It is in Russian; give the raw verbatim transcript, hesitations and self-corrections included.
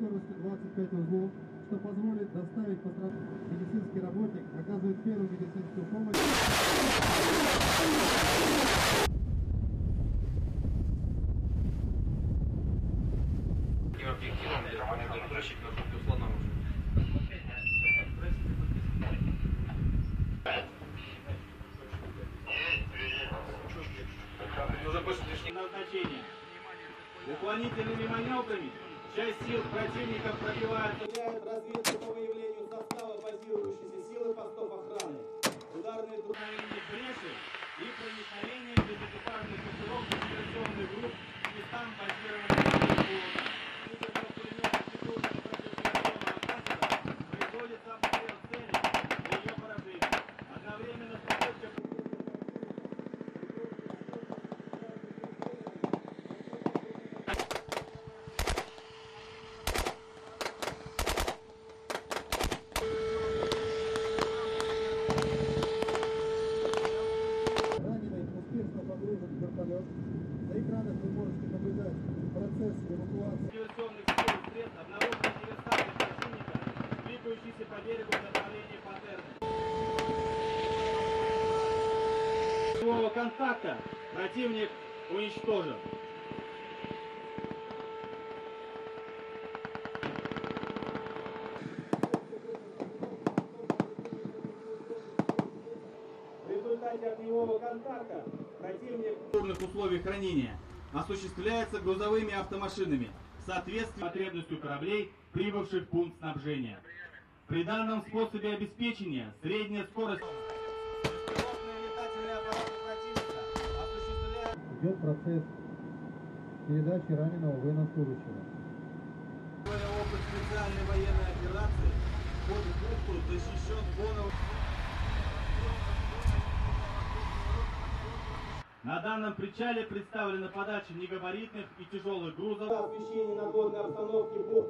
скоростью двадцать пять узлов, что позволит доставить пострадавших. Медицинский работник оказывает первую медицинскую помощь. Объективом для помощи защитной группе условно оружия. Нужно больше назначения. Уклонительными маневрами часть сил противника пробивает разведку по выявлению состава базирующейся силы постов охраны. Ударные дружные бреши и проникновение безэкипажных группировок диверсионных групп к местам базирования. Производится обстрел цели для ее поражения. Одновременно с попыткой Раненый успешно погружен в вертолет. На экранах вы можете наблюдать процесс эвакуации. диверсионных сил и средств обнаружены диверсанты противника, двигающиеся по берегу в направлении Патерны. Боевого контакта противник уничтожен. В результате огневого контакта противник в трудных условиях хранения осуществляется грузовыми автомашинами в соответствии с потребностью кораблей, прибывших в пункт снабжения. При данном способе обеспечения средняя скорость Идет процесс передачи раненого военнослужащего. опыт специальной военной операции под бухту защищен боновым. На данном причале представлена подача негабаритных и тяжелых грузов. Освещение надводной обстановки